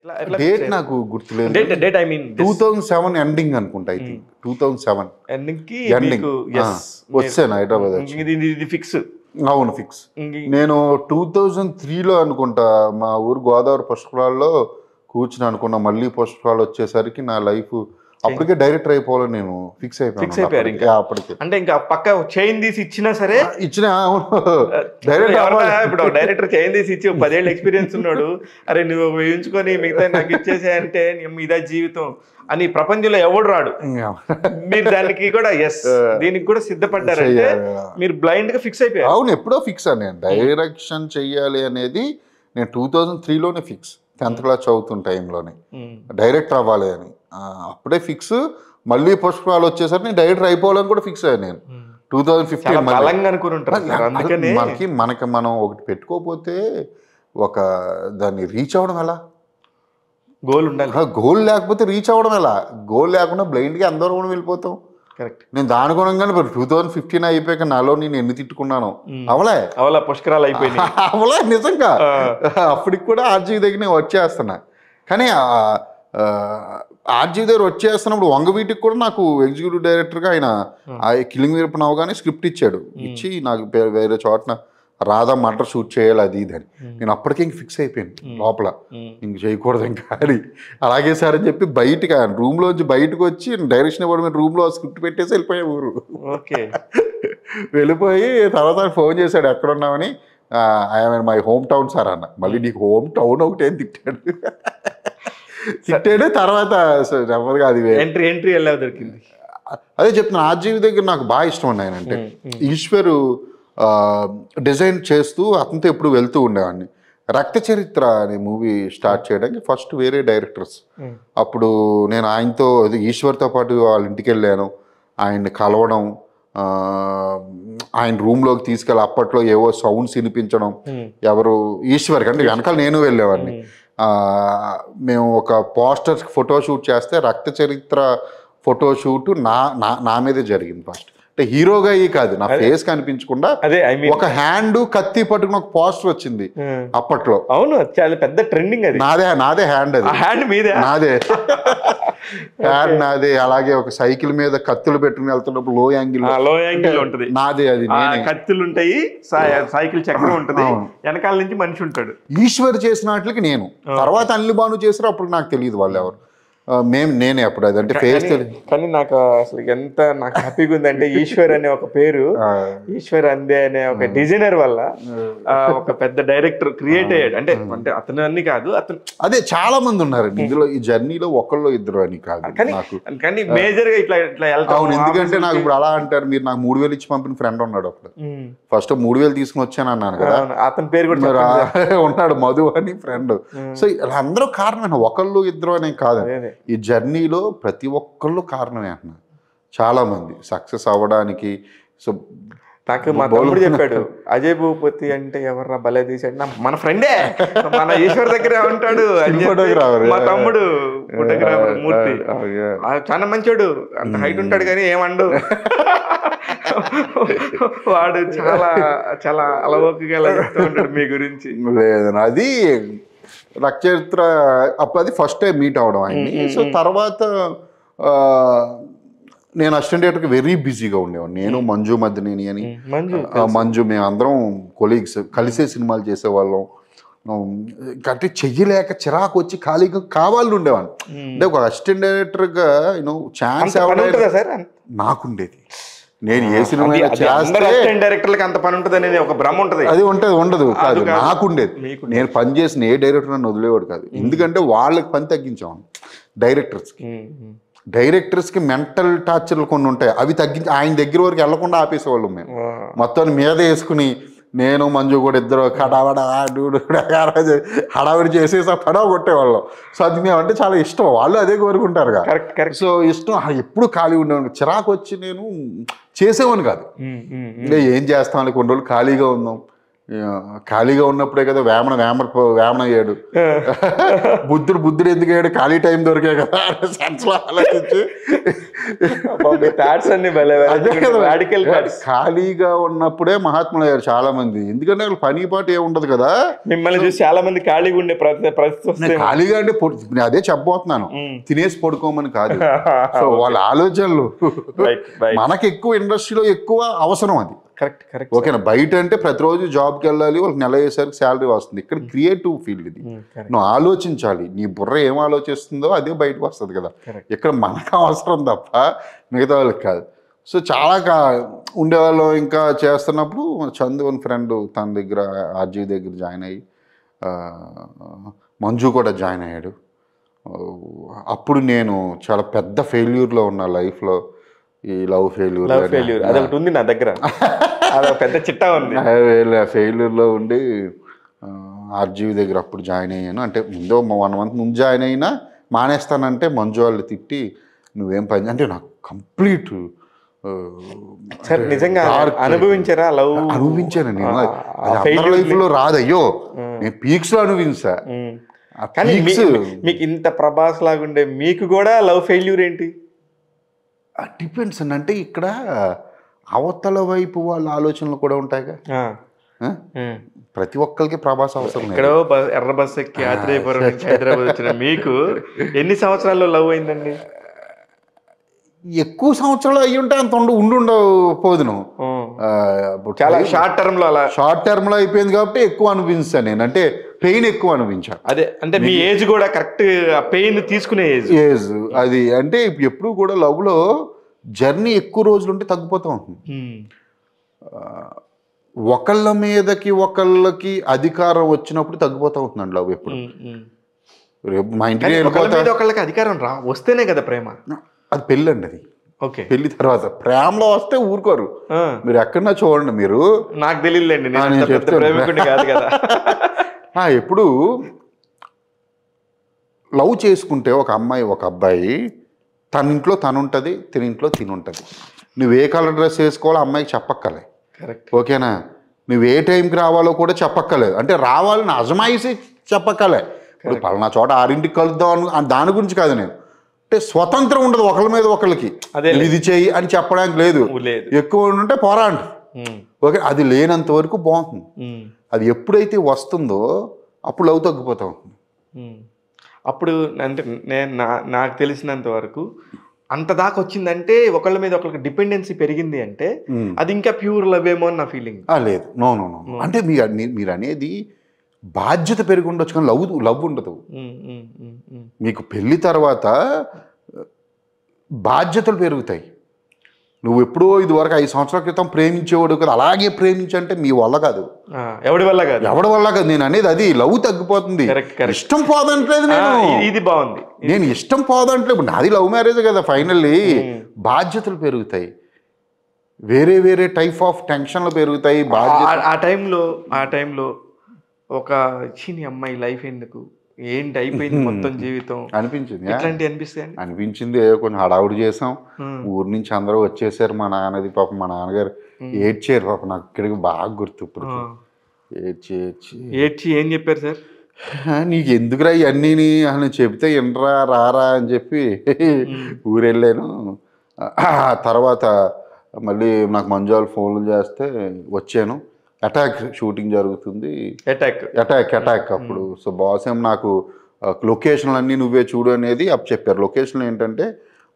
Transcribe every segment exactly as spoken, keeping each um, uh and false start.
Date నాకు గుర్తులేదు. Date date I mean two thousand seven ending అనుకుంటా. I think two thousand seven ending కి ending వచ్చాను హైదరాబాద్. ఇది ఫిక్స్. అవును ఫిక్స్. నేను టూ థౌజండ్ త్రీలో అనుకుంటా మా ఊరు గోదావరి పుష్కరాల్లో కూర్చుని అనుకున్నా. మళ్ళీ పుష్కరాలు వచ్చేసరికి నా లైఫ్ అప్పటికే డైరెక్టర్ అయిపోవాలని నేను ఫిక్స్ ఫిక్స్ అయిపోయారు ఇంకా అప్పటికే. అంటే ఇంకా పక్క చైన్ తీసి ఇచ్చినా సరే ఇచ్చిన ఇప్పుడు డైరెక్టర్ చైన్ తీసి ఇచ్చి పదేళ్ళు ఎక్స్పీరియన్స్ ఉన్నాడు, అరే నువ్వు వేయించుకొని మిగతా నాకు ఇచ్చేసే అంటే ఇదా జీవితం అని ప్రపంచంలో ఎవడు రాడు. మీరు దానికి కూడా ఎస్ దీనికి కూడా సిద్ధపడ్డారంటే మీరు బ్లైండ్ గా ఫిక్స్ అయిపోయారు. అవును ఎప్పుడో ఫిక్స్ అని నేను డైరెక్షన్ చెయ్యాలి అనేది నేను టూ థౌజండ్ త్రీలోనే ఫిక్స్. టెన్త్ క్లాస్ చదువుతున్న టైంలోనే డైరెక్టర్ అవ్వాలి అని అప్పుడే ఫిక్స్. మళ్ళీ పుష్పాలు వచ్చేసరికి నేను డైరెక్టర్ అయిపోవాలని కూడా ఫిక్స్ అయ్యాను నేను టూ థౌజండ్ ఫిఫ్టీన్. మనకి మనకి మనం ఒకటి పెట్టుకోకపోతే ఒక దాన్ని రీచ్ అవ్వడం ఎలా? గోల్ ఉండాలి. గోల్ లేకపోతే రీచ్ అవ్వడం ఎలా? గోల్ లేకుండా బ్లైండ్గా అందరూ కూడా వెళ్ళిపోతాం. కరెక్ట్. నేను దాని గుణంగానే టూ థౌజండ్ ఫిఫ్టీన్ అయిపోయాక నాలో నేను ఎన్ని తిట్టుకున్నాను. అవలే అవలా పుష్కరాలు అయిపోయినాయి. అవలే నిజంగా. అప్పటికి కూడా ఆర్జీ దగ్గర నేను వచ్చేస్తున్నా. కానీ ఆర్జీ దగ్గర వచ్చేస్తున్నప్పుడు వంగవీటికి కూడా నాకు ఎగ్జిక్యూటివ్ డైరెక్టర్గా ఆయన కిలింగ్ వీరప్ప నవగానే స్క్రిప్ట్ ఇచ్చాడు. ఇచ్చి నాకు వేరే చోటన రాధా మటర్ షూట్ చేయాలి అది ఇది అని. నేను అప్పటికే ఇంక ఫిక్స్ అయిపోయాను లోపల ఇంక చేయకూడదు ఇంకా అని. అలాగే సార్ అని చెప్పి బయటకి రూమ్లోంచి బయటకు వచ్చి డైరెక్షన్ ఇవ్వడం రూమ్లో స్క్రిప్ట్ పెట్టేసి వెళ్ళిపోయా ఊరు. ఓకే. వెళ్ళిపోయి తర్వాత ఫోన్ చేశాడు ఎక్కడున్నామని. I'm my home town sir అన్న. మళ్ళీ నీకు హోమ్ టౌన్ ఒకటి ఏం తిట్టాడు తిట్టాడు. తర్వాత నెమ్మదిగా అది ఎంట్రీ ఎంట్రీ ఎలా దొరికింది అదే చెప్తున్నాను. ఆర్జీవి దగ్గర నాకు బాగా ఇష్టం ఉంది ఆయన అంటే. ఈశ్వరు డిజైన్ చేస్తూ అతనితో ఎప్పుడు వెళ్తూ ఉండేవాడిని. రక్త చరిత్ర అనే మూవీ స్టార్ట్ చేయడానికి ఫస్ట్ వేరే డైరెక్టర్స్. అప్పుడు నేను ఆయనతో ఈశ్వర్తో పాటు వాళ్ళ ఇంటికి వెళ్ళాను. ఆయన్ని కలవడం, ఆయన రూమ్లోకి తీసుకెళ్ళి అప్పట్లో ఏవో సౌండ్స్ వినిపించడం. ఎవరు ఈశ్వర్ కంటే వెనకాల నేను వెళ్ళేవాడిని. మేము ఒక పోస్టర్ ఫోటోషూట్ చేస్తే రక్త చరిత్ర ఫోటోషూట్ నా నా మీదే జరిగింది ఫస్ట్. అంటే హీరోగా ఈ కాదు, నా ఫేస్ కనిపించకుండా ఒక హ్యాండ్ కత్తి పట్టుకుని ఒక పోస్టర్ వచ్చింది అప్పట్లో. అవును చాలా పెద్ద ట్రెండింగ్ అది. నాదే నాదే హ్యాండ్ అది హ్యాండ్ మీదే నాదే హ్యాండ్ నాదే. అలాగే ఒక సైకిల్ మీద కత్తులు పెట్టుకుని వెళ్తున్నప్పుడు లో యాంగిల్ లో యాంగిల్ ఉంటుంది నాదే. అది కత్తులు ఉంటాయి, సైకిల్ చక్రం ఉంటుంది, వెనకాల నుంచి మనిషి ఉంటాడు. ఈశ్వర్ చేసిన వాటికి నేను తర్వాత అనిల్ బాను చేసారు. అప్పుడు నాకు తెలియదు వాళ్ళు ఎవరు. మేము నేనే అప్పుడు అది అంటే ఫేస్ తెలియదు. కానీ నాకు అసలు ఎంత నాకు హ్యాపీగా ఉందంటే ఈశ్వర్ అనే ఒక పేరు, ఈశ్వర్ అందే అనే ఒక డిజైనర్ వల్ల ఒక పెద్ద డైరెక్టర్ క్రియేట్ అయ్యాడు. అంటే అంటే అతను అన్ని కాదు, అతను అదే చాలా మంది ఉన్నారు ఇందులో. ఈ జర్నీలో ఒకళ్ళు ఇద్దరు అని కాదు నాకు. కానీ మేజర్ గా ఇట్లా ఇట్లా వెళ్తాను. ఎందుకంటే నాకు ఇప్పుడు అలా అంటారు, మీరు నాకు మూడు వేలు ఇచ్చి పంపిన ఫ్రెండ్ ఉన్నాడు అప్పుడు. ఫస్ట్ మూడు వేలు తీసుకుని వచ్చాను అన్నాను కదా, అతని పేరు కూడా ఉన్నాడు మధు అని ఫ్రెండ్. సో ఇలా అందరూ కారణమే, ఒకళ్ళు ఇద్దరు అనే కాదు. ఈ జర్నీలో ప్రతి ఒక్కళ్ళు కారణమే అంటున్నారు చాలా మంది సక్సెస్ అవ్వడానికి. సో నాకు మా తమ్ముడు చెప్పాడు, అజయ్ భూపతి అంటే ఎవర్రా భలే తీసాడు, మన ఫ్రెండే మన ఈశ్వర్ దగ్గరే ఉంటాడు మా తమ్ముడు ఫోటోగ్రాఫర్ మూర్తి. చాలా మంచోడు, అంత హైట్ ఉంటాడు కానీ ఏమండు, వాడు చాలా చాలా అలవోకగా చెప్తూ ఉంటాడు మీ గురించి. అది రక్త చరిత్ర అప్పుడు అది ఫస్ట్ టైం మీట్ అవడం ఆయన్ని. సో తర్వాత నేను అసిస్టెంట్ డైరెక్టర్కి వెరీ బిజీగా ఉండేవాడిని. నేను మంజు మధ్యనేని అని మంజు మేము అందరం కొలీగ్స్ కలిసే సినిమాలు చేసేవాళ్ళం. అంటే చెయ్యలేక చిరాకు వచ్చి ఖాళీగా కావాలని ఉండేవాడిని. అంటే ఒక అసిస్టెంట్ డైరెక్టర్గా యూనో ఛాన్స్ నాకుండేది. నేను ఏ సినిమా డైరెక్టర్లకి అంత పని ఉంటుంది అనేది ఒక భ్రమ ఉంటుంది. అది ఉంటుంది ఉండదు కాదు, నాకుండేది. నేను పని చేసిన ఏ డైరెక్టర్ నన్ను వదిలేవాడు కాదు. ఎందుకంటే వాళ్ళకి పని తగ్గించాం. డైరెక్టర్స్కి డైరెక్టర్స్కి మెంటల్ టార్చర్లు కొన్ని ఉంటాయి, అవి తగ్గించి ఆయన దగ్గర వరకు వెళ్లకుండా ఆపేసేవాళ్ళం మేము. మొత్తం మీద వేసుకుని నేను మంజు కూడా ఇద్దరు కడావడ హడావిడి చేసేసి పడవ కొట్టేవాళ్ళం. సో అది మేమంటే చాలా ఇష్టం, వాళ్ళు అదే కోరుకుంటారు కదా. సో ఇష్టం, ఎప్పుడు ఖాళీ ఉండేవాడు. చిరాకు వచ్చి నేను చేసేవాడిని కాదు. ఇంకా ఏం చేస్తాం, కొన్ని రోజులు ఖాళీగా ఉందాం, ఖాళీగా ఉన్నప్పుడే కదా వేమన వేమన వేమన అయ్యాడు. బుద్ధుడు బుద్ధుడు ఎందుకు అయ్యాడు? ఖాళీ టైం దొరికే కదా సెన్స్ లో ఆలోచించి ఖాళీగా ఉన్నప్పుడే మహాత్ములు అయ్యారు చాలా మంది. ఎందుకంటే వాళ్ళు పని పాటు ఏమి ఉండదు కదా. మిమ్మల్ని చూసి చాలా మంది ఖాళీగా ఉండే పరిస్థితి. ఖాళీగా అంటే అదే చెప్పబోతున్నాను, తినేసి పడుకోమని కాదు. సో వాళ్ళ ఆలోచనలు మనకి ఎక్కువ ఇండస్ట్రీలో ఎక్కువ అవసరం అది. కరెక్ట్ కరెక్ట్ ఓకేనా. బయట అంటే ప్రతిరోజు జాబ్కి వెళ్ళాలి, వాళ్ళకి నెల అయ్యేసరికి శాలరీ వస్తుంది. ఇక్కడ క్రియేటివ్ ఫీల్డ్ ఇది, నువ్వు ఆలోచించాలి. నీ బుర్ర ఏం ఆలోచిస్తుందో అదే బయటకు వస్తుంది కదా. ఇక్కడ మనకు అవసరం తప్ప మిగతా వాళ్ళకి కాదు. సో చాలా కా ఉండేవాళ్ళు. ఇంకా చేస్తున్నప్పుడు చందు అని ఫ్రెండ్ తన దగ్గర ఆర్జీ దగ్గర జాయిన్ అయ్యి, మంజు కూడా జాయిన్ అయ్యాడు. అప్పుడు నేను చాలా పెద్ద ఫెయిల్యూర్లో ఉన్నా లైఫ్లో. ఈ లవ్ ఫెయిల్యూర్ అదొకటి ఉంది నా దగ్గర, అదొక పెద్ద చిట్టా ఉంది. ఫెయిల్యూర్లో ఉండి ఆర్జీవి దగ్గర అప్పుడు జాయిన్ అయ్యాను. అంటే ముందు వన్ మంత్ ముందు జాయిన్ అయినా మానేస్తానంటే మంజు వాళ్ళు తిట్టి నువ్వేం పని అంటే నాకు కంప్లీట్ నిజంగా అనుభవించారా లవ్? అనుభవించాను నేను. అది లైఫ్లో రాదు. అయ్యో నేను పీక్స్ లో అనుభవించా. మీకు ఇంత ప్రభాస్ లాగుండే మీకు కూడా లవ్ ఫెయిల్యూర్ ఏంటి? డిపెండ్స్ అండి. అంటే ఇక్కడ అవతల వైపు వాళ్ళ ఆలోచనలు కూడా ఉంటాయిగా. ప్రతి ఒక్కరికి ప్రభాస్ అవసరం. ఇక్కడ ఎర్ర బస్ ఎక్కి ఆత్రేయపురం నుంచి హైదరాబాద్ వచ్చిన మీకు ఎన్ని సంవత్సరాల్లో లవ్ అయిందండి? ఎక్కువ సంవత్సరాలు అయ్యి ఉంటే అంత ఉండు ఉండి ఉండకపోదును. చాలా షార్ట్ టర్మ్ లో అలా షార్ట్ టర్మ్ లో అయిపోయింది కాబట్టి ఎక్కువ అనిపించాను నేను. అంటే పెయిన్ ఎక్కువ అనిపించాను. అదే అంటే మీ ఏజ్ కూడా కరెక్ట్ పెయిన్ తీసుకునే ఏజ్ ఏజ్ అది. అంటే ఎప్పుడు కూడా లవ్ లో జర్నీ ఎక్కువ రోజులు ఉంటే తగ్గిపోతూ ఉంటుంది. ఒకళ్ళ మీదకి ఒకళ్ళకి అధికారం వచ్చినప్పుడు తగ్గిపోతూ ఉంటుందండి లవ్. ఎప్పుడు రేపు మా ఇంటికి ఒకళ్ళకి అధికారం రా వస్తేనే కదా ప్రేమ. అది పెళ్ళి అండి. అది ఓకే పెళ్లి తర్వాత ప్రేమలో వస్తే ఊరుకోరు. మీరు ఎక్కడన్నా చూడండి. మీరు నాకు తెలియదులేండి, నేను ప్రేమికుడిని కాదు కదా. ఎప్పుడు లవ్ చేసుకుంటే ఒక అమ్మాయి ఒక అబ్బాయి తన ఇంట్లో తను ఉంటుంది, తిన ఇంట్లో తిని ఉంటుంది. నువ్వు ఏ కలర్ డ్రెస్ వేసుకోవాలో అమ్మాయికి చెప్పక్కలే. కరెక్ట్ ఓకేనా. నువ్వు ఏ టైంకి రావాలో కూడా చెప్పక్కలేదు. అంటే రావాలని అజమాయిసి చెప్పక్కలే. ఇప్పుడు పలానా చోట ఆరింటికి కలుద్దాం అని దాని గురించి కాదు నేను. అంటే స్వతంత్రం ఉండదు ఒకళ్ళ మీద ఒకళ్ళకి. ఇది చెయ్యి అని చెప్పడానికి లేదు. ఎక్కువ ఉంటే పోరాండి. ఓకే అది లేనంత వరకు బాగుంటుంది. అది ఎప్పుడైతే వస్తుందో అప్పుడు లవ్ తగ్గిపోతా ఉంటుంది. అప్పుడు అంటే నేను నా నాకు తెలిసినంత వరకు అంత దాకా వచ్చిందంటే ఒకళ్ళ మీద ఒకళ్ళకి డిపెండెన్సీ పెరిగింది అంటే అది ఇంకా ప్యూర్ లవ్ ఏమో అని నా ఫీలింగ్. లేదు నో నో నో అంటే మీరు మీరు అనేది బాధ్యత పెరిగి ఉండొచ్చు కానీ లవ్ లవ్ ఉండదు. మీకు పెళ్ళి తర్వాత బాధ్యతలు పెరుగుతాయి. నువ్వు ఎప్పుడో ఇది వరకు ఐదు సంవత్సరాల క్రితం ప్రేమించేవాడు కదా అలాగే ప్రేమించంటే మీ వల్ల కాదు, ఎవడి వల్ల కాదు ఎవడి వల్ల కాదు. నేను అనేది అది లవ్ తగ్గిపోతుంది. ఇష్టం పోదంటలేదు నేను. ఇది బాగుంది. నేను ఇష్టం పోదంటలేదు. నాది లవ్ మ్యారేజ్ కదా. ఫైనల్లీ బాధ్యతలు పెరుగుతాయి, వేరే వేరే టైప్ ఆఫ్ టెన్షన్లు పెరుగుతాయి. బాధ్యత ఆ టైంలో ఆ టైంలో ఒక చిన్ని అమ్మాయి లైఫ్ ఎందుకు ఏంటి అయిపోయింది మొత్తం జీవితం అనిపించింది. ఎట్లాంటి అనిపిస్తాయి? అనిపించింది కొంచెం హడావుడి చేసాం. ఊరి నుంచి అందరూ వచ్చేసారు. మా నాన్నది పాప మా నాన్నగారు ఏడ్చారు పాప. నాకు ఇక్కడికి బాగా గుర్తు. ఇప్పుడు ఏడ్చి ఏడ్చి ఏడ్చి ఏం చెప్పారు సార్? నీకు ఎందుకురా ఇవన్నీ అని చెప్తే ఎనరా రారా అని చెప్పి ఊరెళ్ళాను. తర్వాత మళ్ళీ నాకు మంజువాళ్ళు ఫోన్లు చేస్తే వచ్చాను. అటాక్ షూటింగ్ జరుగుతుంది. అటాక్ అటాక్ అటాక్ అప్పుడు. సో బాస్ ఏం నాకు లొకేషన్లు అన్నీ నువ్వే చూడు అనేది అప్ చెప్పారు. లొకేషన్ ఏంటంటే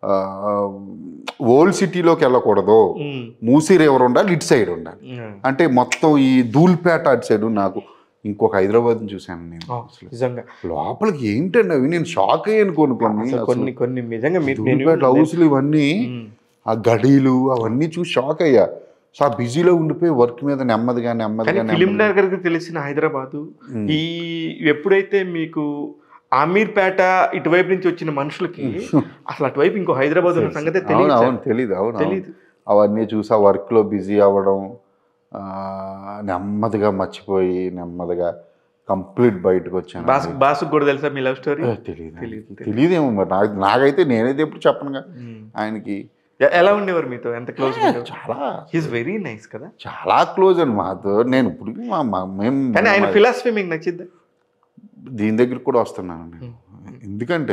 ఓల్డ్ సిటీలోకి వెళ్ళకూడదు, మూసీ రివర్ ఉండాలి, ఇటు సైడ్ ఉండాలి. అంటే మొత్తం ఈ ధూల్పేట అటు సైడ్. నాకు ఇంకొక హైదరాబాద్ చూసాను నేను. నిజంగా లోపలికి ఏంటండి అవి నేను షాక్ అయ్యాను. కొన్ని కొన్ని కొన్ని నిజంగా ధూల్పేట హౌస్లు ఇవన్నీ ఆ గడీలు అవన్నీ చూసి షాక్ అయ్యా. సో ఆ బిజీలో ఉండిపోయి వర్క్ మీద నెమ్మదిగా నెమ్మదిగా ఫిలిం నగర్కి తెలిసిన హైదరాబాదు ఈ ఎప్పుడైతే మీకు అమీర్పేట ఇటువైపు నుంచి వచ్చిన మనుషులకి అసలు అటువైపు ఇంకో హైదరాబాద్ ఉన్న సంగతి తెలియదు. అవును తెలీదు. అవును తెలీదు. అవన్నీ చూసి ఆ వర్క్లో బిజీ అవ్వడం, నెమ్మదిగా మర్చిపోయి నెమ్మదిగా కంప్లీట్ బయటకు వచ్చాను. బాస్ బాసుకు కూడా తెలుసా మీ లవ్ స్టోరీ? తెలియదు తెలియదేమో మరి. నాకు నాకైతే నేనైతే ఎప్పుడు చెప్పనుగా ఆయనకి. ఎలా ఉండేవారు మీతో? ఎంత క్లోజ్? చాలా హీస్ వెరీ నైస్ కదా, చాలా క్లోజ్ అండి మాతో. నేను ఇప్పుడు మేము కానీ ఆయన ఫిలాసఫీ మీకు నచ్చింది? దీని దగ్గర కూడా వస్తున్నాను నేను. ఎందుకంటే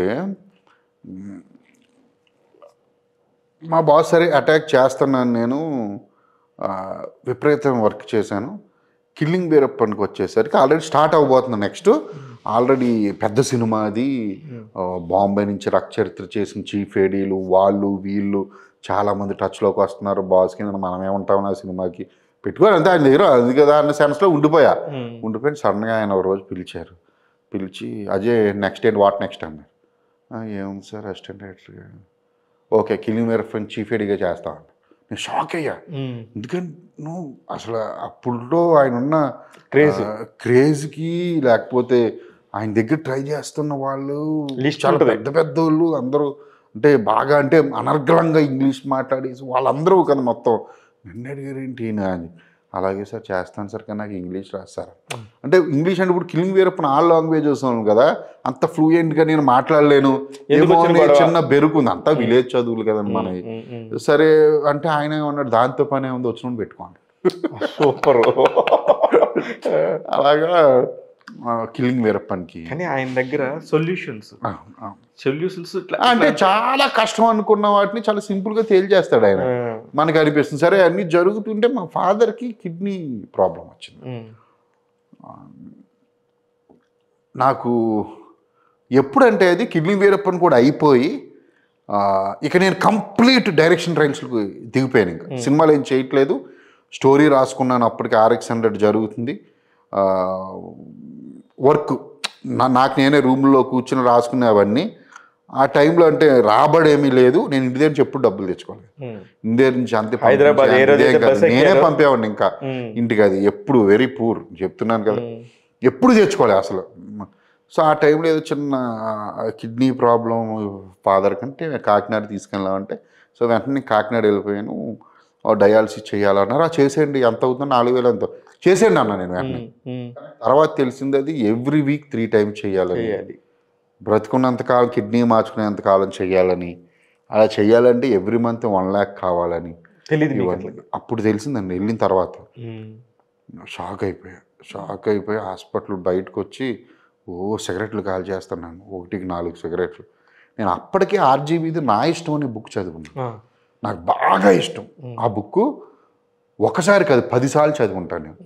మా బాస్ సరే అటాక్ చేస్తున్నాను, నేను విపరీతం వర్క్ చేశాను. కిల్లింగ్ వీరప్పన్కి వచ్చేసరికి ఆల్రెడీ స్టార్ట్ అవ్వబోతుంది నెక్స్ట్. ఆల్రెడీ పెద్ద సినిమా అది, బాంబే నుంచి రక్తచరిత్ర చేసిన చీఫ్ ఏడీలు వాళ్ళు వీళ్ళు చాలామంది టచ్లోకి వస్తున్నారు బాస్ కింద. మనం ఏమంటాం ఆ సినిమాకి పెట్టుకోవాలి అంతే ఆయన దగ్గర, అది కదా అన్న సెన్స్లో ఉండిపోయా. ఉండిపోయి సడన్గా ఆయన ఒక రోజు పిలిచారు. పిలిచి అజయ్ నెక్స్ట్ ఏంటి, వాట్ నెక్స్ట్ అన్నారు. ఏముంది సార్ అసిస్టెంట్ డైరెక్టర్గా, ఓకే కిల్లింగ్ వీరప్పన్ చీఫ్ ఏడీగా చేస్తామంట. నేను షాక్ అయ్యా. ఎందుకంటే నువ్వు అసలు అప్పుడులో ఆయన ఉన్న క్రేజ్ క్రేజ్కి లేకపోతే ఆయన దగ్గర ట్రై చేస్తున్న వాళ్ళు చాలా పెద్ద పెద్ద వాళ్ళు అందరూ, అంటే బాగా అంటే అనర్గళంగా ఇంగ్లీష్ మాట్లాడేసి వాళ్ళందరూ కదా మొత్తం. నన్ను అడిగారు ఏంటి అని. అలాగే సార్ చేస్తాను సార్, కానీ నాకు ఇంగ్లీష్ రాస్తారు. అంటే ఇంగ్లీష్ అంటే ఇప్పుడు కిల్లింగ్ వీరప్పన్ ఆల్ లాంగ్వేజ్ వస్తున్నాను కదా, అంత ఫ్లూయెంట్గా నేను మాట్లాడలేను, ఏమో చిన్న బెరుకుంది, అంతా విలేజ్ చదువులు కదండి మనవి. సరే అంటే ఆయన ఏమన్నాడు, దాంతో పని ఏముంది వచ్చిన పెట్టుకోండి. సూపర్. అలాగా కిల్లింగ్ వీరప్పన్కి. కానీ ఆయన దగ్గర సొల్యూషన్స్ సొల్యూషన్స్ అంటే చాలా కష్టం అనుకున్న వాటిని చాలా సింపుల్గా తేల్చేస్తాడు ఆయన, మనకు అనిపిస్తుంది. సరే అన్నీ జరుగుతుంటే మా ఫాదర్కి కిడ్నీ ప్రాబ్లం వచ్చింది. నాకు ఎప్పుడంటే అది కిడ్నీ వీరప్పన్ కూడా అయిపోయి ఇక నేను కంప్లీట్ డైరెక్షన్ ట్రైన్స్కి దిగిపోయాను. ఇంకా సినిమాలు ఏం చేయట్లేదు, స్టోరీ రాసుకున్నాను. అప్పటికి ఆర్ఎక్స్ హండ్రెడ్ జరుగుతుంది, వర్క్ నాకు నేనే రూమ్లో కూర్చుని రాసుకునే అవన్నీ. ఆ టైంలో అంటే రాబడేమీ లేదు, నేను ఇంటి దగ్గర నుంచి ఎప్పుడు డబ్బులు తెచ్చుకోలేదు. ఇంటి దగ్గర నుంచి అంతే హైదరాబాద్ నేనే పంపేవాడిని ఇంకా ఇంటికి. అది ఎప్పుడు వెరీ పూర్ చెప్తున్నాను కదా, ఎప్పుడు తెచ్చుకోలేదు అసలు. సో ఆ టైంలో ఏదో చిన్న కిడ్నీ ప్రాబ్లం ఫాదర్ కంటే కాకినాడ తీసుకెళ్ళామంటే, సో వెంటనే కాకినాడ వెళ్ళిపోయాను. డయాలసిస్ చేయాలన్నారు. ఆ చేసేయండి, ఎంత అవుతుందో నాలుగు వేలు ఎంతో చేసేయండి అన్న. నేను వెంటనే తర్వాత తెలిసింది అది ఎవ్రీ వీక్ త్రీ టైమ్స్ చేయాలని, బ్రతుకున్నంతకాలం కిడ్నీ మార్చుకునేంతకాలం చేయాలని, అలా చేయాలంటే ఎవ్రీ మంత్ వన్ ల్యాక్ కావాలని తెలియదు. అప్పుడు తెలిసిందండి, వెళ్ళిన తర్వాత షాక్ అయిపోయా. షాక్ అయిపోయి హాస్పిటల్ బయటకు వచ్చి ఓ సిగరెట్లు కాల్ చేస్తున్నాను, ఒకటికి నాలుగు సిగరెట్లు. నేను అప్పటికే ఆర్జీబీది నా ఇష్టం అనే బుక్ చదువుకున్నాను, నాకు బాగా ఇష్టం ఆ బుక్. ఒకసారి కాదు పదిసార్లు చదువుకుంటాను నేను.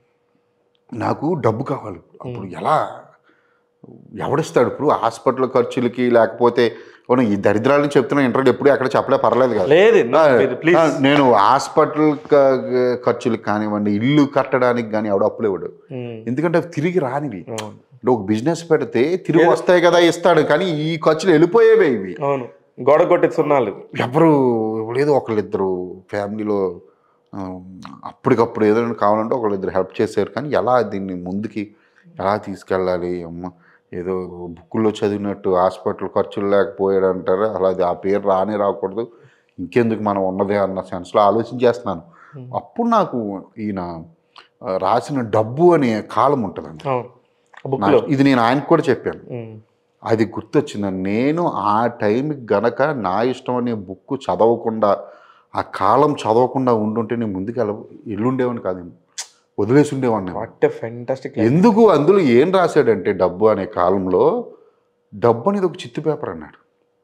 నాకు డబ్బు కావాలి అప్పుడు, ఎలా ఎవడిస్తాడు ఇప్పుడు హాస్పిటల్ ఖర్చులకి, లేకపోతే ఈ దరిద్రాలని చెప్తున్నా ఇంటర్వ్యూ ఎప్పుడు ఎక్కడ చెప్పలే పర్లేదు కదా. నేను హాస్పిటల్ ఖర్చులకు కానివ్వండి, ఇల్లు కట్టడానికి కానీ ఎవడు అప్పులు ఇవ్వడు, ఎందుకంటే అవి తిరిగి రానివి. ఒక బిజినెస్ పెడితే తిరిగి వస్తాయి కదా ఇస్తాడు, కానీ ఈ ఖర్చులు వెళ్ళిపోయేవే ఇవి. గోడ కొట్టి సున్నాలు ఎవరు లేదు, ఒకళ్ళిద్దరు ఫ్యామిలీలో అప్పటికప్పుడు ఏదైనా కావాలంటే ఒకళ్ళిద్దరు హెల్ప్ చేశారు. కానీ ఎలా దీన్ని ముందుకి ఎలా తీసుకెళ్ళాలి, అమ్మ ఏదో బుక్కుల్లో చదివినట్టు హాస్పిటల్ ఖర్చులు లేకపోయాడు అంటారు, అలా ఆ పేరు రానే రాకూడదు, ఇంకెందుకు మనం ఉన్నదే అన్న సెన్స్లో ఆలోచించేస్తున్నాను. అప్పుడు నాకు ఈయన రాసిన డబ్బు అనే కాలం ఉంటుందండి, ఇది నేను ఆయనకు కూడా చెప్పాను, అది గుర్తొచ్చిందని. నేను ఆ టైంకి గనక నా ఇష్టం అనే బుక్ చదవకుండా, ఆ కాలం చదవకుండా ఉండుంటే నేను ముందుకు వెళ్ళ ఎల్లుండేవాడిని కాదేమో, వదిలేసి ఉండేవాడిని. ఫెంటాస్టిక్. ఎందుకు అందులో ఏం రాశాడంటే, డబ్బు అనే కాలంలో డబ్బు అనేది ఒక చిత్తు పేపర్ అన్నాడు.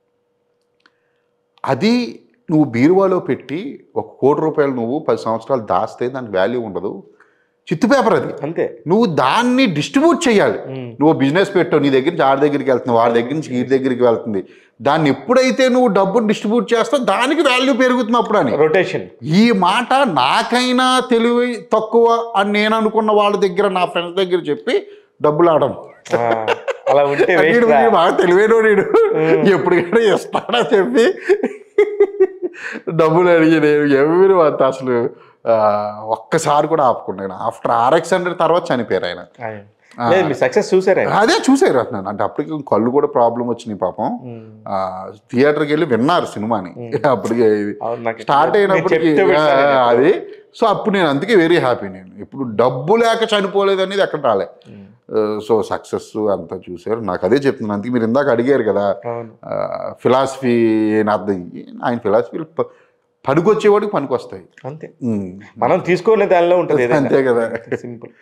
అది నువ్వు బీరువాలో పెట్టి ఒక కోటి రూపాయలు నువ్వు పది సంవత్సరాలు దాస్తే దానికి వాల్యూ ఉండదు, చిత్తు పేపర్ అది అంతే. నువ్వు దాన్ని డిస్ట్రిబ్యూట్ చేయాలి. నువ్వు బిజినెస్ పెట్టావు, నీ దగ్గర నుంచి ఆడి దగ్గరికి వెళ్తుంది, వాడి దగ్గర నుంచి వీడి దగ్గరికి వెళ్తుంది. దాన్ని ఎప్పుడైతే నువ్వు డబ్బును డిస్ట్రిబ్యూట్ చేస్తావు దానికి వాల్యూ పెరుగుతుంది అప్పుడు అని. రొటేషన్. ఈ మాట నాకైనా తెలివి తక్కువ అని నేను అనుకున్న వాళ్ళ దగ్గర, నా ఫ్రెండ్స్ దగ్గర చెప్పి డబ్బులు ఆడడం. అలా ఉంటే బాగా తెలివైన నేను ఎప్పటికైనా ఇస్తాడా చెప్పి డబ్బులు అడిగి నేను ఎవరు అంత అసలు ఒక్కసారి కూడా ఆపుకున్నాను. ఆఫ్టర్ ఆర్ఎక్స్ హండ్రెడ్ తర్వాత చనిపోయారు ఆయన. సక్సెస్ చూసారు, అదే చూసారు అన్నాను. అంటే అప్పటికి కళ్ళు కూడా ప్రాబ్లం వచ్చినాయి పాపం. థియేటర్కి వెళ్ళి విన్నారు సినిమాని అప్పటికి స్టార్ట్ అయినప్పటికి అది. సో అప్పుడు నేను అందుకే వెరీ హ్యాపీ. నేను ఇప్పుడు డబ్బు లేక చనిపోలేదు అనేది ఎక్కడ రాలే. సో సక్సెస్ అంతా చూసారు. నాకు అదే చెప్తున్నాను. అందుకే మీరు ఇందాక అడిగారు కదా ఫిలాసఫీ అర్థం. ఆయన ఫిలాసఫీ పనికొచ్చేవాడికి పనికొస్తాయి అంతే. మనం తీసుకునే దానిలో ఉంటుంది. అంతే కదా, సింపుల్.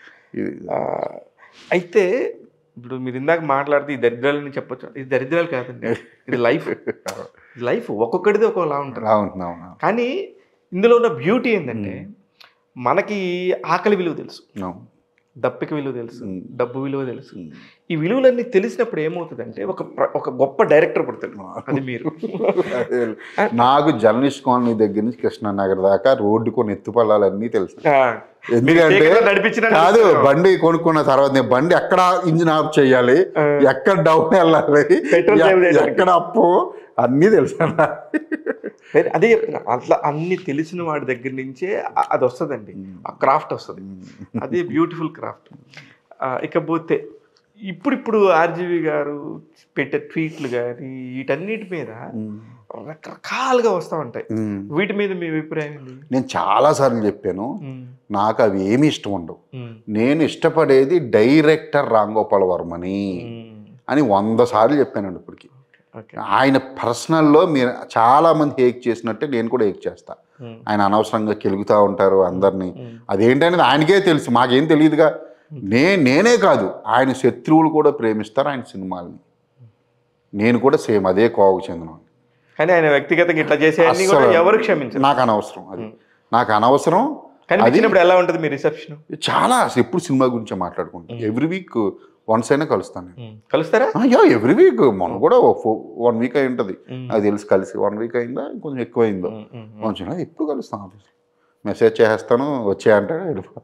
అయితే ఇప్పుడు మీరు ఇందాక మాట్లాడితే ఈ దరిద్రాలని చెప్పొచ్చు, ఇది దరిద్రాలు కాదండి, ఇది లైఫ్. లైఫ్ ఒక్కొక్కటిది ఒక్కోలా ఉంటుంది. కానీ ఇందులో ఉన్న బ్యూటీ ఏంటంటే మనకి ఆకలి విలువ తెలుసు, దప్పిక విలువ తెలుసు, డబ్బు విలువ తెలుసు. ఈ విలువలన్నీ తెలిసినప్పుడు ఏమవుతుందంటే ఒక ఒక గొప్ప డైరెక్టర్ పుడతాడు. అది మీరు. నాకు జర్నలిస్ట్ కాలనీ దగ్గర నుంచి కృష్ణానగర్ దాకా రోడ్డు కొన్ని ఎత్తుపల్లాలన్నీ తెలుసు. ఎందుకంటే కాదు, బండి కొనుక్కున్న తర్వాత నేను బండి ఎక్కడ ఇంజిన్ ఆఫ్ చేయాలి, ఎక్కడ డౌన్ వెళ్ళాలి, ఎక్కడ అప్పు, అన్నీ తెలుసు. అదే చెప్తున్నా, అట్లా అన్ని తెలిసిన వాడి దగ్గర నుంచే అది వస్తుందండి, ఆ క్రాఫ్ట్ వస్తుంది. అదే బ్యూటిఫుల్ క్రాఫ్ట్. ఇకపోతే ఇప్పుడిప్పుడు ఆర్జీవి గారు పెట్టే ట్వీట్లు కానీ వీటన్నిటి మీద రకరకాలుగా వస్తూ ఉంటాయి. వీటి మీద మీ అభిప్రాయం ఏంటి? నేను చాలా సార్లు చెప్పాను, నాకు అవి ఏమి ఇష్టం ఉండవు. నేను ఇష్టపడేది డైరెక్టర్ రామ్ గోపాల్ వర్మని అని వంద సార్లు చెప్పానండి ఇప్పటికి. ఆయన పర్సనల్లో మీరు చాలా మంది హేక్ చేసినట్టే నేను కూడా హేక్ చేస్తా. ఆయన అనవసరంగా కెలుగుతూ ఉంటారు అందరినీ, అదేంటనేది ఆయనకే తెలుసు, మాకేం తెలియదుగా. నే నేనే కాదు, ఆయన శత్రువులు కూడా ప్రేమిస్తారు ఆయన సినిమాల్ని. నేను కూడా సేమ్ అదే కోవకు చెందిన. కానీ ఆయన వ్యక్తిగతంగా ఇట్లా చేసే ఎవరు క్షమించారు, నాకు అనవసరం, అది నాకు అనవసరం. కనిపించినప్పుడు ఎలా ఉంటుంది మీ రిసెప్షన్? చాలా ఎప్పుడు సినిమా గురించి మాట్లాడుకుంటాం. ఎవ్రీ వీక్ వన్స్ అయినా కలుస్తాను. కలుస్తారా? అయ్యో ఎవ్రీ వీక్. మొన్న కూడా వన్ వీక్ అయి ఉంటుంది అది తెలుసు, కలిసి వన్ వీక్ అయిందా కొంచెం ఎక్కువ అయిందో కొంచెం. ఎప్పుడు కలుస్తాను, ఆఫీస్ మెసేజ్ చేస్తాను, వచ్చే అంటాడు వెళ్ళిపో.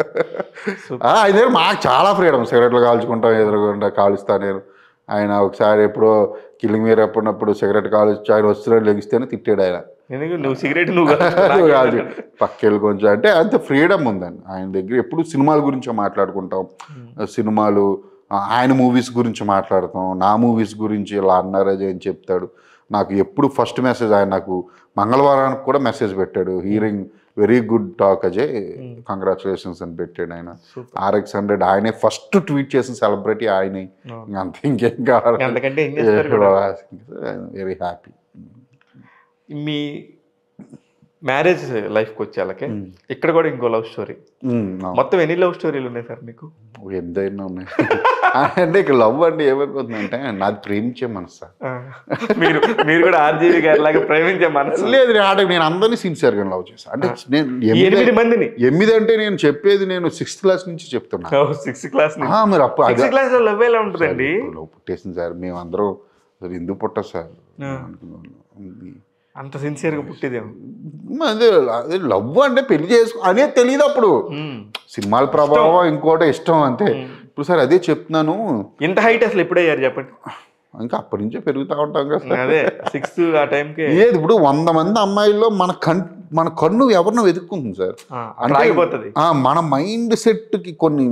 ఆయన దగ్గర మాకు చాలా ఫ్రీడమ్, సిగరెట్లు కాల్చుకుంటాం, ఎదురుకుండా కాలుస్తాను నేను. ఆయన ఒకసారి ఎప్పుడో కిల్లింగ్ మీరు ఎప్పుడున్నప్పుడు సిగరెట్ కాల్చి ఆయన వస్తున్నాడు లెగిస్తేనే తిట్టాడు ఆయన. నువ్వు సిగరెట్ నువ్వు కాదు పక్కెళ్ళి కొంచెం, అంటే అంత ఫ్రీడమ్ ఉందండి ఆయన దగ్గర. ఎప్పుడు సినిమాల గురించి మాట్లాడుకుంటాం, సినిమాలు ఆయన మూవీస్ గురించి మాట్లాడతాం, నా మూవీస్ గురించి ఇలా అన్నారు అది అని చెప్తాడు. నాకు ఎప్పుడు ఫస్ట్ మెసేజ్ ఆయన నాకు మంగళవారానికి కూడా మెసేజ్ పెట్టాడు, hearing very good talk Ajay, congratulations అని పెట్టాడు ఆయన. ఆర్ఎక్స్ హండ్రెడ్ ఆయనే ఫస్ట్ ట్వీట్ చేసిన సెలబ్రిటీ ఆయనే, అంత ఇంకేం కావాలి. Very happy. మీ మ్యారేజ్ లైఫ్కి వచ్చేళ్ళకే ఇక్కడ కూడా ఇంకో లవ్ స్టోరీ. మొత్తం ఎన్ని లవ్ స్టోరీలు ఉన్నాయి సార్ మీకు? ఎంతైనా ఉన్నాయి. అంటే ఇక లవ్ అంటే ఏమైపోతుందంటే నాది ప్రేమించే మనసు సార్. మీరు మీరు కూడా ఆర్జీవి గారి లాగా ప్రేమించే మనసు లేదు. అంటే నేను అందరినీ సిన్సియర్గా లవ్ చేస్తాను. అంటే నేను ఎనిమిది మందిని ఎనిమిది అంటే నేను చెప్పేది నేను సిక్స్త్ క్లాస్ నుంచి చెప్తున్నా. సిక్స్త్ క్లాస్ మీరు అప్పుడు సిక్స్త్ క్లాస్ లో లవ్ ఎలా ఉంటుందండి? లవ్ పుట్టేసింది సార్, మేము అందరం ఎందుకు పుట్టదు సార్, అంత సిన్సియర్గా పుట్టేదేమో. అదే అదే లవ్ అంటే పెళ్లి చేసుకో అనేది తెలియదు అప్పుడు. సినిమాల ప్రభావం ఇంకోటి ఇష్టం అంతే. ఇప్పుడు సార్ అదే చెప్తున్నాను. ఇంత హైట్ అసలు ఎప్పుడయ్యారు చెప్పండి? ఇంకా అప్పటి నుంచే పెరుగుతూ ఉంటాం కదా. అదే సిక్స్త్ ఆ టైంకి లేదు. ఇప్పుడు వంద మంది అమ్మాయిల్లో మన కన్ మన కన్ను ఎవరినో వెతుక్కుంటుంది సార్. అంటే మన మైండ్ సెట్కి కొన్ని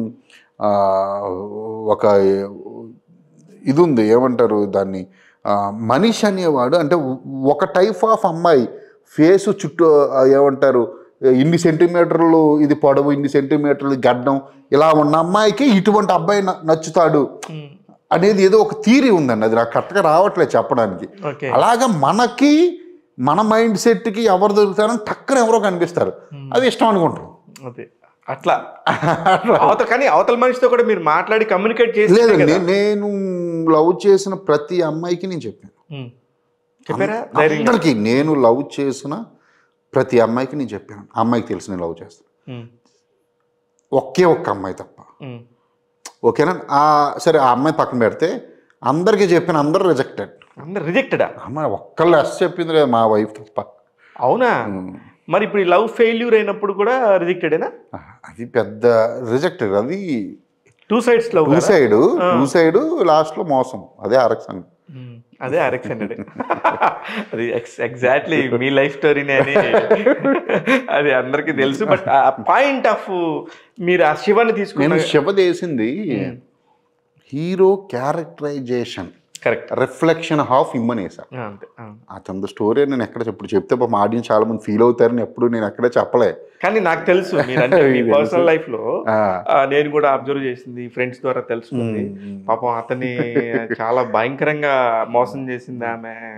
ఒక ఇది ఉంది, ఏమంటారు దాన్ని, మనిషి అనేవాడు అంటే ఒక టైప్ ఆఫ్ అమ్మాయి ఫేసు చుట్టూ ఏమంటారు ఇన్ని సెంటీమీటర్లు ఇది పొడవు, ఇన్ని సెంటీమీటర్లు గడ్డం, ఇలా ఉన్న అమ్మాయికి ఇటువంటి అబ్బాయి నచ్చుతాడు అనేది ఏదో ఒక థీరీ ఉందండి. అది నాకు కరెక్ట్గా రావట్లేదు చెప్పడానికి. అలాగా మనకి మన మైండ్ సెట్కి ఎవరు దొరుకుతారని టక్కన ఎవరో కనిపిస్తారు, అది ఇష్టం అనుకుంటాం. అదే అట్లా అవతల, కానీ అవతల మనిషితో కూడా మీరు మాట్లాడి కమ్యూనికేట్ చేసి లేదు. నేను లవ్ చేసిన ప్రతి అమ్మాయికి నేను చెప్పాను. చెప్పారా? అందరికి నేను లవ్ చేసిన ప్రతి అమ్మాయికి నేను చెప్పాను. అమ్మాయికి తెలిసి నేను లవ్ చేస్తాను, ఒకే ఒక్క అమ్మాయి తప్ప. ఓకేనా? సరే ఆ అమ్మాయి పక్కన పెడితే అందరికీ చెప్పాను, అందరూ రిజెక్టెడ్. అందరు రిజెక్టెడా? అమ్మాయి ఒక్కళ్ళు ఎస్ చెప్పింది లేదు, మా వైఫ్ తప్ప. అవునా? మరి ఇప్పుడు ఈ లవ్ ఫెయిల్యూర్ అయినప్పుడు కూడా రిజెక్టెడేనా? అది పెద్ద రిజెక్టెడ్. అది two sides love, two side two side last లో మోసం. అదే ఆర్ఎక్స్ హండ్రెడ్. అదే ఆర్ఎక్స్ హండ్రెడ్. అది ఎగ్జాక్ట్లీ మీ లైఫ్ స్టోరీనే అని అది అందరికీ తెలుసు. బట్ ఆ పాయింట్ ఆఫ్ మీరు ఆ శివని తీసుకుని, శివ చేసింది hero characterization, correct reflection of him వేసా. అతని స్టోరీ నేను ఎక్కడ ఇప్పుడు చెప్తే మా ఆడియన్స్ చాలా మంది ఫీల్ అవుతారని ఎప్పుడు నేను ఎక్కడ చెప్పలే. కానీ నాకు తెలుసు మీరంటే మీ పర్సనల్ లైఫ్ లో నేను కూడా అబ్జర్వ్ చేసింది, ఫ్రెండ్స్ ద్వారా తెలుసుకుంది. పాపం అతన్ని చాలా భయంకరంగా మోసం చేసింది ఆమె.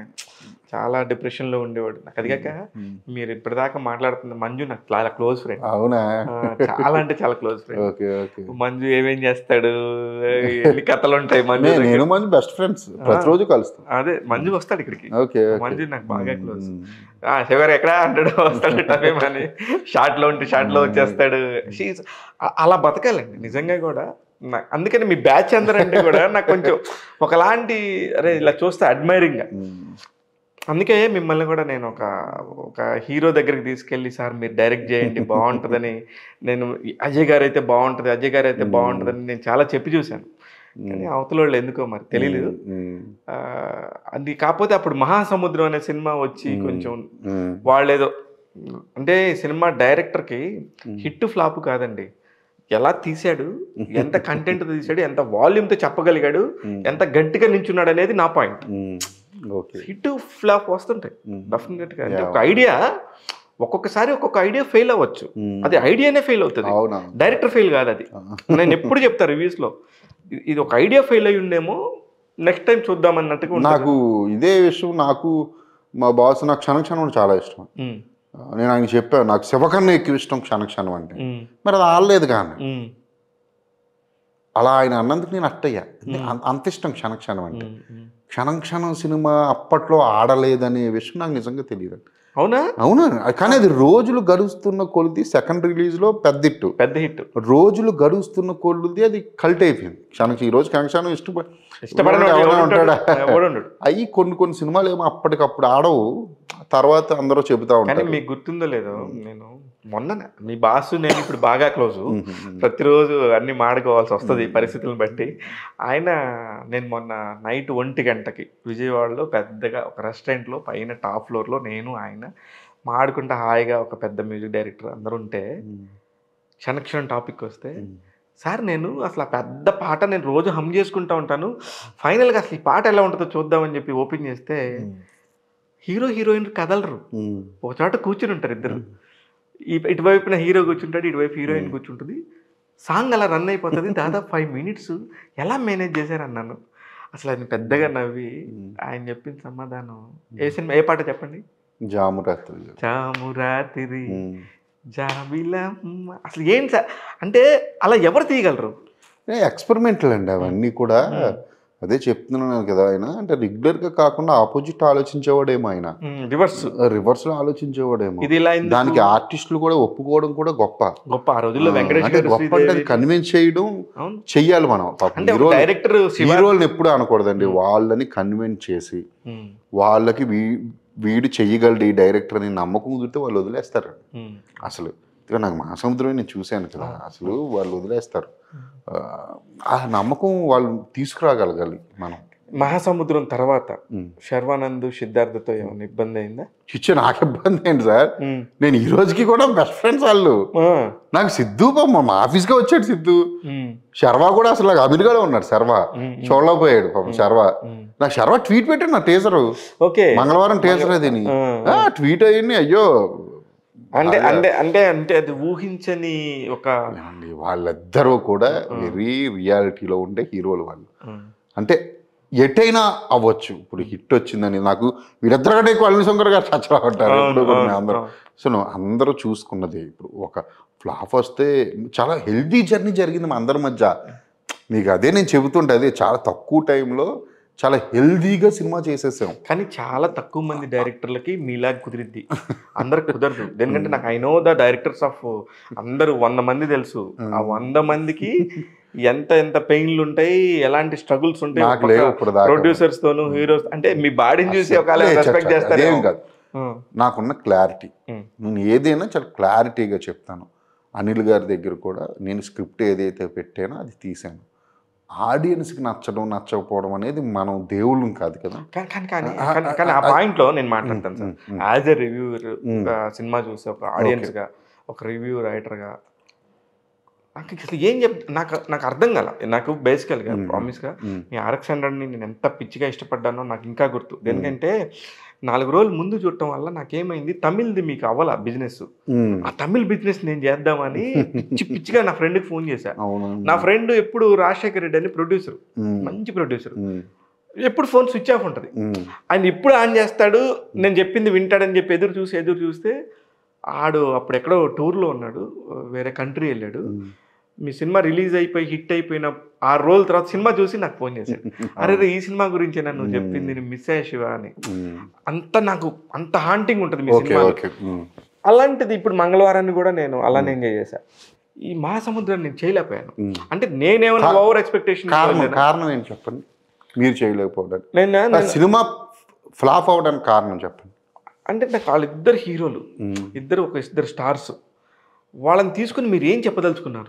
చాలా డిప్రెషన్ లో ఉండేవాడు. నాకు అది కాక మీరు ఇప్పటిదాకా మాట్లాడుతున్న మంజు నాకు చాలా క్లోజ్ ఫ్రెండ్. అవునా? చాలా అంటే చాలా close friend. Okay okay. Manju ఏమేం చేస్తాడు, ఎన్ని కథలు ఉంటాయి మంజు. నేను మంజు బెస్ట్ ఫ్రెండ్స్, ప్రతిరోజు కలుస్తాం. అదే మంజు వస్తాడు ఇక్కడికి. ఓకే. మంజు నాకు బాగా క్లోజ్. శివర్ ఎక్కడా అంటాడు, వస్తాడు టమేమని, షార్ట్ లో ఉంటే షార్ట్ లో వచ్చేస్తాడు. అలా బతకాలండి నిజంగా కూడా. అందుకని మీ బ్యాచ్ అందరంటే కూడా నాకు కొంచెం ఒకలాంటి, అరే ఇలా చూస్తే అడ్మైరింగ్ గా. అందుకే మిమ్మల్ని కూడా నేను ఒక ఒక హీరో దగ్గరికి తీసుకెళ్ళి, సార్ మీరు డైరెక్ట్ చేయండి బాగుంటుందని, నేను అజయ్ గారు అయితే బాగుంటుంది అజయ్ గారు అయితే బాగుంటుందని నేను చాలా చెప్పి చూశాను. కానీ అవతల వాళ్ళు ఎందుకో మరి తెలియలేదు. అది కాకపోతే అప్పుడు మహాసముద్రం అనే సినిమా వచ్చి కొంచెం వాళ్ళేదో అంటే సినిమా డైరెక్టర్కి హిట్ ఫ్లాప్ కాదండి, ఎలా తీసాడు, ఎంత కంటెంట్ తీసాడు, ఎంత వాల్యూమ్తో చెప్పగలిగాడు, ఎంత గట్టిగా నించున్నాడు అనేది నా పాయింట్. హిట్ ఫ్లాప్ వస్తుంటాయి డెఫినెట్గా. అంటే ఒక ఐడియా ఒక్కొక్కసారి ఒక్కొక్క ఐడియా ఫెయిల్ అవ్వచ్చు, అది ఐడియానే ఫెయిల్ అవుతుంది, డైరెక్టర్ ఫెయిల్ కాదు అది. నేను ఎప్పుడు చెప్తా రివ్యూస్ లో, ఇది ఒక ఐడియా ఫెయిల్ అయ్యి ఉండేమో, నెక్స్ట్ టైం చూద్దాం అన్నట్టుగా. నాకు ఇదే విషయం, నాకు మా బాస్ నాకు క్షణ క్షణం చాలా ఇష్టం. నేను ఆయన చెప్పాను, నాకు శివకన్నా ఎక్కువ ఇష్టం క్షణ క్షణం అంటే. మరి అది ఆడలేదు కానీ అలా ఆయన అన్నందుకు నేను అట్టయ్యా, అంత ఇష్టం క్షణ క్షణం అంటే. క్షణం క్షణం సినిమా అప్పట్లో ఆడలేదనే విషయం నాకు నిజంగా తెలియదు. అవునా? అవునా? కానీ అది రోజులు గడుస్తున్న కొలిది సెకండ్ రిలీజ్ లో పెద్ద హిట్, పెద్ద హిట్. రోజులు గడుస్తున్న కొలిది అది కల్ట్ అయిపోయింది. క్షణం ఈ రోజు క్షణ క్షణం ఇష్టపడి ఇష్టపడ అవి కొన్ని కొన్ని సినిమాలు ఏమో అప్పటికప్పుడు ఆడవు, తర్వాత అందరూ చెబుతా ఉంటారు. మీకు గుర్తుందో లేదో, నేను మొన్న మీ బాసు నేను ఇప్పుడు బాగా క్లోజు, ప్రతిరోజు అన్ని మాడుకోవాల్సి వస్తుంది పరిస్థితులను బట్టి. ఆయన నేను మొన్న నైట్ ఒంటి గంటకి విజయవాడలో పెద్దగా ఒక రెస్టారెంట్లో పైన టాప్ ఫ్లోర్లో నేను ఆయన మాడుకుంటా హాయిగా, ఒక పెద్ద మ్యూజిక్ డైరెక్టర్ అందరూ ఉంటే, క్షణక్షణం టాపిక్ వస్తే, సార్ నేను అసలు ఆ పెద్ద పాట నేను రోజు హమ్ చేసుకుంటూ ఉంటాను, ఫైనల్గా అసలు ఈ పాట ఎలా ఉంటుందో చూద్దామని చెప్పి ఓపెన్ చేస్తే హీరో హీరోయిన్ కదలరు, ఒక చోట కూర్చుని ఉంటారు ఇద్దరు. ఈ ఇటువైపున హీరో కూర్చుంటాడు, ఇటువైపు హీరోయిన్ కూర్చుంటుంది, సాంగ్ అలా రన్ అయిపోతుంది. దాదాపు ఫైవ్ మినిట్స్ ఎలా మేనేజ్ చేశారన్నాను. అసలు ఆయన పెద్దగా నవ్వి ఆయన చెప్పిన సమాధానం, ఏ సినిమా ఏ పాట చెప్పండి? జామురాత్రి. జామురాత్రి జాబిలా. అసలు ఏం సార్ అంటే అలా ఎవరు తీయగలరు? ఎక్స్పెరిమెంట్లు అండి అవన్నీ కూడా. అదే చెప్తున్నాను కదా, ఆయన అంటే రెగ్యులర్ గా కాకుండా ఆపోజిట్ ఆలోచించేవాడేమో, ఆయన రివర్స్ రివర్స్ లో ఆలోచించేవాడేమో. దానికి ఆర్టిస్టులు కూడా ఒప్పుకోవడం కూడా గొప్ప గొప్ప. ఆ రోజుల్లో వెంకటేశ్వర కన్విన్స్ చేయడం చెయ్యాలి మనం. డైరెక్టర్ హీరోల్ని ఎప్పుడు అనకూడదండి, వాళ్ళని కన్విన్స్ చేసి వాళ్ళకి వీడు చెయ్యగలడు ఈ డైరెక్టర్ అని నమ్మకం కుదిరితే వాళ్ళు వదిలేస్తారు. అసలు నాకు మహాసముద్రమే నేను చూశాను కదా, అసలు వాళ్ళు వదిలేస్తారు. ఆ నమ్మకం వాళ్ళు తీసుకురాగలగాలి మనం. మహాసముద్రం తర్వాత శర్వానంద్ సిద్ధార్థతో ఏమైనా ఇబ్బంది అయిందా? చిచ్చు నాకు ఇబ్బంది ఏంటి సార్, నేను ఈ రోజుకి కూడా బెస్ట్ ఫ్రెండ్స్ వాళ్ళు. నాకు సిద్ధు మా ఆఫీస్కే వచ్చాడు సిద్ధు. శర్వా కూడా అసలు నాకు అమీర్గానే ఉన్నాడు. శర్వా చూడలేకపోయాడు పాపం. శర్వా నాకు శర్వా ట్వీట్ పెట్టాడు నా టీజరు, మంగళవారం టీజర్ అది ట్వీట్ అయ్యింది. అయ్యో అంటే అంటే అంటే అంటే అది ఊహించని ఒక, వాళ్ళిద్దరూ కూడా వెరీ రియాలిటీలో ఉండే హీరోలు వాళ్ళు. అంటే ఎటైనా అవ్వచ్చు. ఇప్పుడు హిట్ వచ్చిందని నాకు వీళ్ళిద్దరు కంటే ఎక్కువ అనిల్ శంకర్ గారు చచ్చలా ఉంటారు అందరూ. సో అందరూ చూసుకున్నది. ఇప్పుడు ఒక ఫ్లాప్ వస్తే చాలా హెల్దీ జర్నీ జరిగింది మా అందరి మధ్య. మీకు అదే నేను చెబుతుంటే, అదే చాలా తక్కువ టైంలో చాలా హెల్దీగా సినిమా చేసేసాం. కానీ చాలా తక్కువ మంది డైరెక్టర్లకి మీలాగా కుదిరిద్ది, అందరికి కుదరదు. ఎందుకంటే నాకు I know the directors of అందరూ వంద మంది తెలుసు. ఆ వంద మందికి ఎంత ఎంత పెయిన్లు ఉంటాయి, ఎలాంటి స్ట్రగుల్స్ ఉంటాయి ప్రొడ్యూసర్స్ తోను, హీరోస్. అంటే మీ బాడీని చూసి ఒక రెస్పెక్ట్ చేస్తారు. ఏం కాదు, నాకున్న క్లారిటీ, నేను ఏదైనా చాలా క్లారిటీగా చెప్తాను. అనిల్ గారి దగ్గర కూడా నేను స్క్రిప్ట్ ఏదైతే పెట్టానో అది తీసాను. ఆడియన్స్కి నచ్చడం నచ్చకపోవడం అనేది మనం దేవుళ్ళం కాదు కదా. కానీ కానీ కానీ ఆ పాయింట్లో నేను మాట్లాడతాను సార్, యాజ్ ఎ రివ్యూవర్, సినిమా చూసే ఒక ఆడియన్స్గా, ఒక రివ్యూ రైటర్గా నాకు అసలు ఏం చెప్ నాకు నాకు అర్థం కాల. నాకు బేసికల్గా ప్రామిస్గా మీ ఆర్ఎక్స్ హండ్రెడ్ని నేను ఎంత పిచ్చిగా ఇష్టపడ్డానో నాకు ఇంకా గుర్తు. ఎందుకంటే నాలుగు రోజులు ముందు చూడటం వల్ల నాకేమైంది, తమిళ్ది మీకు అవ్వాల బిజినెస్, ఆ తమిళ్ బిజినెస్ నేను చేద్దామని పిచ్చి పిచ్చిగా నా ఫ్రెండ్కి ఫోన్ చేశా. నా ఫ్రెండ్ ఎప్పుడు రాజశేఖర్ రెడ్డి అని ప్రొడ్యూసర్, మంచి ప్రొడ్యూసర్. ఎప్పుడు ఫోన్ స్విచ్ ఆఫ్ ఉంటుంది. ఆయన ఇప్పుడు ఆన్ చేస్తాడు, నేను చెప్పింది వింటాడని చెప్పి ఎదురు చూసి ఎదురు చూస్తే ఆడు అప్పుడు ఎక్కడో టూర్లో ఉన్నాడు, వేరే కంట్రీ వెళ్ళాడు. మీ సినిమా రిలీజ్ అయిపోయి హిట్ అయిపోయిన ఆరు రోజుల తర్వాత సినిమా చూసి నాకు ఫోన్ చేశాడు, అరే ఈ సినిమా గురించి నన్ను చెప్పింది నేను మిస్ అయ్యా శివ అని. అంత నాకు అంత హాంటింగ్ ఉంటుంది మీ సినిమా. అలాంటిది ఇప్పుడు మంగళవారాన్ని కూడా నేను అలానే ఎంజాయ్ చేశాను. ఈ మహాసముద్రాన్ని నేను చేయలేకపోయాను. అంటే నేనేమన్నా ఓవర్ ఎక్స్పెక్టేషన్. కారణం ఏంటి చెప్పండి, మీరు చేయలేకపోవడానికి? నేను సినిమా ఫ్లాప్ అవ్వడానికి కారణం చెప్పండి. అంటే నాకు వాళ్ళిద్దరు హీరోలు, ఇద్దరు ఒక ఇద్దరు స్టార్స్, వాళ్ళని తీసుకుని మీరు ఏం చెప్పదలుచుకున్నారు?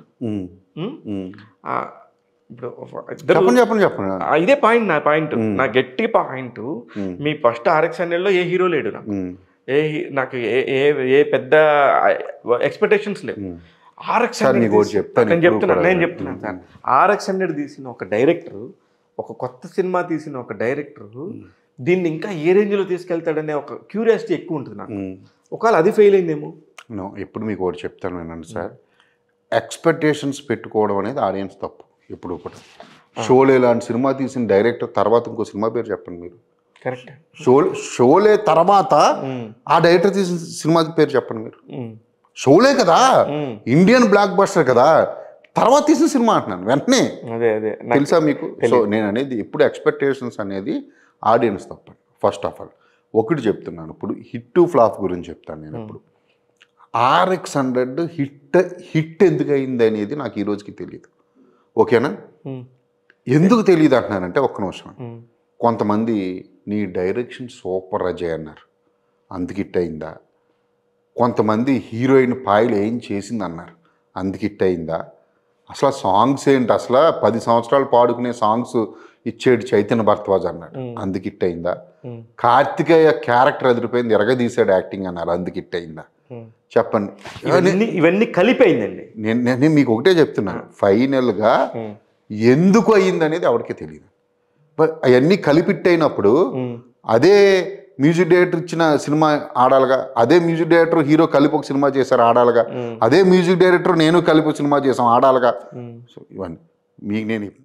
ఇప్పుడు చెప్పండి చెప్పండి చెప్పండి ఇదే పాయింట్, నా పాయింట్, నా గట్టి పాయింట్. మీ ఫస్ట్ ఆర్ఎక్స్ హండ్రెడ్లో ఏ హీరో లేడు నాకు, ఏ నాకు ఏ ఏ పెద్ద ఎక్స్పెక్టేషన్స్ లేవు. ఆర్ఎక్స్ హండ్రెడ్ నేను చెప్తున్నాను నేను చెప్తున్నాను సార్, ఆర్ఎక్స్ హండ్రెడ్ తీసిన ఒక డైరెక్టర్, ఒక కొత్త సినిమా తీసిన ఒక డైరెక్టర్ దీన్ని ఇంకా ఏ రేంజ్లో తీసుకెళ్తాడనే ఒక క్యూరియాసిటీ ఎక్కువ ఉంటుంది నాకు. ఒకవేళ అది ఫెయిల్ అయిందేమో. నో, ఎప్పుడు మీకు ఒకటి చెప్తాను వినండి సార్, ఎక్స్పెక్టేషన్స్ పెట్టుకోవడం అనేది ఆడియన్స్ తప్పు. ఎప్పుడు కూడా షోలే లాంటి సినిమా తీసిన డైరెక్టర్ తర్వాత ఇంకో సినిమా పేరు చెప్పండి మీరు. కరెక్ట్. షో షోలే తర్వాత ఆ డైరెక్టర్ తీసిన సినిమా పేరు చెప్పండి మీరు. షోలే కదా, ఇండియన్ బ్లాక్ బస్టర్ కదా, తర్వాత తీసిన సినిమా అంటున్నాను వెంటనే. అదే అదే తెలుసా మీకు? సో నేను అనేది ఎప్పుడు ఎక్స్పెక్టేషన్స్ అనేది ఆడియన్స్ తప్పండి. ఫస్ట్ ఆఫ్ ఆల్ ఒకటి చెప్తున్నాను, ఇప్పుడు హిట్ టు ఫ్లాప్ గురించి చెప్తాను నేను. ఇప్పుడు ఆర్ఎక్స్ హండ్రెడ్ హిట్ హిట్ ఎందుకు అయింది అనేది నాకు ఈ రోజుకి తెలియదు. ఓకేనా? ఎందుకు తెలియదు అంటున్నానంటే ఒక్క నిమిషం. కొంతమంది నీ డైరెక్షన్ సూపర్ అజయ్ అన్నారు, అందుకు హిట్ అయిందా? కొంతమంది హీరోయిన్ పాయలు ఏం చేసింది అన్నారు, అందుకు హిట్ అయిందా? అసలు సాంగ్స్ ఏంటి, అసలు పది సంవత్సరాలు పాడుకునే సాంగ్స్ ఇచ్చేడు చైతన్య భరద్వాజ్ అన్నాడు, అందుకు హిట్ అయిందా? కార్తికేయ క్యారెక్టర్ ఎదిరిపోయింది, ఎరగదీశాడు యాక్టింగ్ అన్నారు, అందుకు హిట్ అయిందా? చెప్పండి. ఇవన్నీ కలిపోయిందండి. నేను నేను మీకు ఒకటే చెప్తున్నాను, ఫైనల్గా ఎందుకు అయ్యింది అనేది ఎవరికీ తెలియదు. అవన్నీ కలిపిట్ అయినప్పుడు అదే మ్యూజిక్ డైరెక్టర్ ఇచ్చిన సినిమా ఆడాలిగా, అదే మ్యూజిక్ డైరెక్టర్ హీరో కలిపి ఒక సినిమా చేశారు ఆడాలిగా, అదే మ్యూజిక్ డైరెక్టర్ నేను కలిపి సినిమా చేసాం ఆడాలిగా. సో ఇవన్నీ మీకు నేను